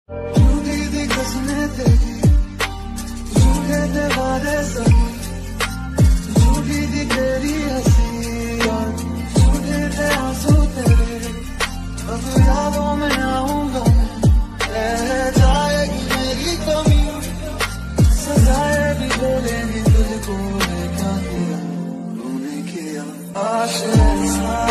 झूठी थी कसमें तेरी, झूठे थे वादे सभी, झूठी थी तेरी हंसी और झूठे थे आंसू तेरे। अब यादों में आऊंगा मैं, रह जाएगी मेरी कमी, सजाए भी बोलेंगे तुझको, क्या किया तूने किया आश ऐसा